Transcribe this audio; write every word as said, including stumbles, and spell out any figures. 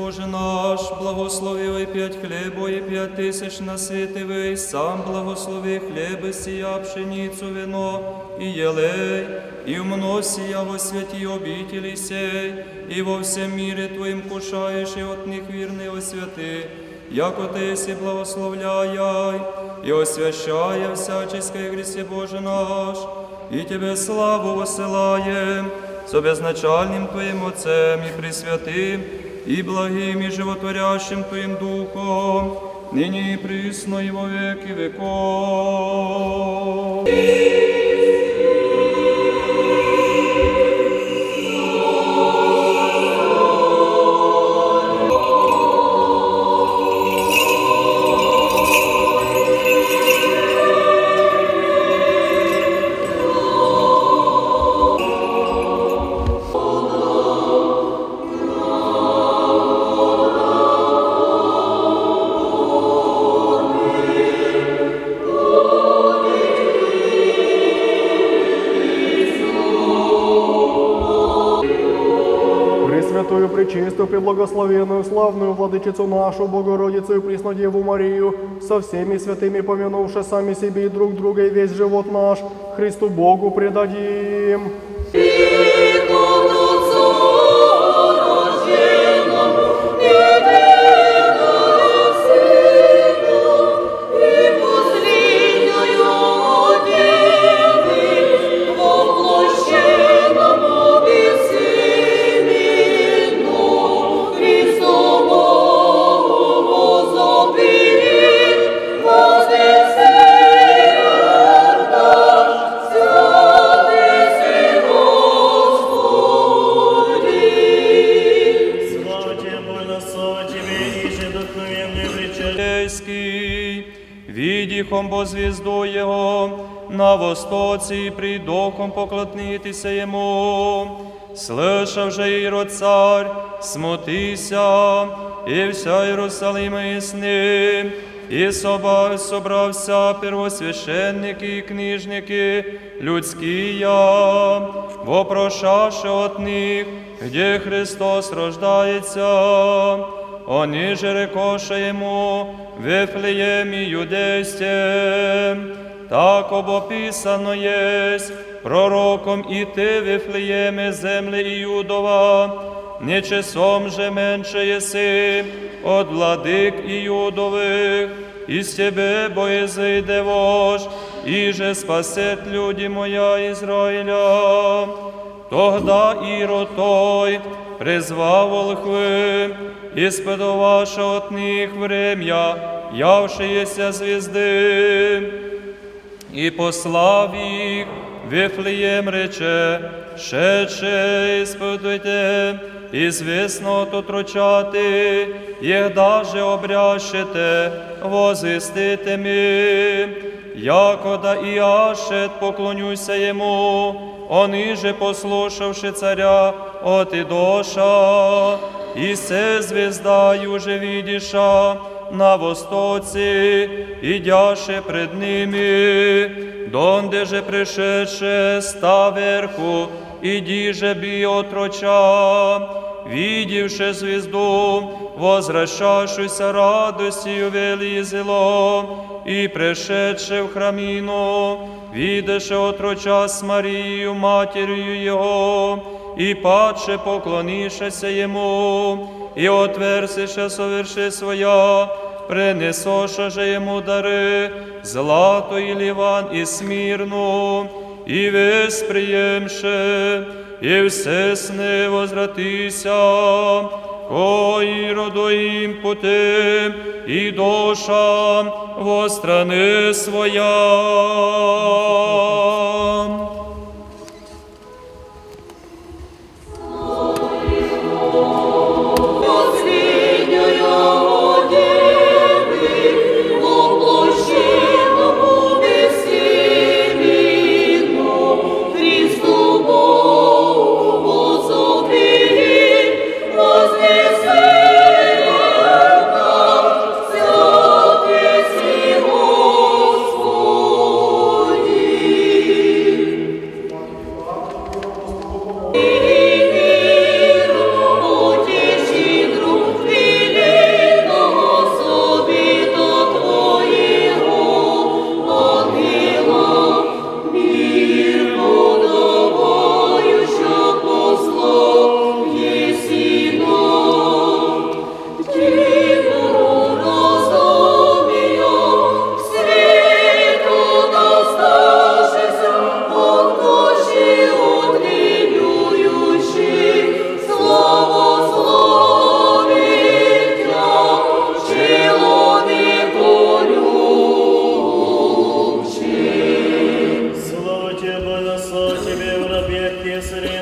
Боже наш, благословивий п'ять хлебо і п'ять тисяч наситивий, сам благослови хлеби сія, пшеницю, вино і єлей, і вмножь сія во святі обителі сей, і во всем мире Твоїм кушаєш, і от них вірний освяти, яко Ти си благословляй, і освящає всяческое грісе Боже наш, і Тебе славу посилаєм, з обезначальним Твоїм Отцем і Пресвятим, і благим, і животворящим Твоїм Духом, нині і присно, і во веки веков. Пресвятую, пречистую, преблагословенную, славную Владычицу нашу, Богородицу и Преснодеву Марию, со всеми святыми помянувши сами себе и друг друга, и весь живот наш Христу Богу предадим. Видихом бо звезду Его на востоці, и придохом поклонитися Ему. Слышав же Ирод царь, смутися, и вся Иерусалима и с ним, и соба, собрався первосвященники и книжники людские, вопрошавши от них, где Христос рождается. Они же рекоша Ему, в Вифлееме Юдействе, так обописано есть пророком, и ты, Вифлееме, земли Иудова, не часом же меньше еси от владык Иудовых, из тебе боязыде вождь, и же спасет люди моя Израиля. Тогда Ирод той призвав волхвы, испытываша от них время, явшиеся звезды, и послав их, Вифлеем рече, шедше испытуйте, известно от отрочати, их даже обрящете, возвестите ми, якода и ашет поклонюся ему, он иже послушавши царя от Идоша, и се звезда уже видиша на востоці, идяше пред ними, донде же пришедше ста верху, иди же би отроча, видевши звезду, возвращавшуюся радостью велизело, и пришедше в храмину, видеше отроча с Марию, матерью его, и падше поклонишеся ему, и отверзише соверши своя, принесоша же ему дары, злато и ливан и смирну, и весь приемше, и все сны возвратися, кои роду им путем, и душа во страны своя. Вселенной.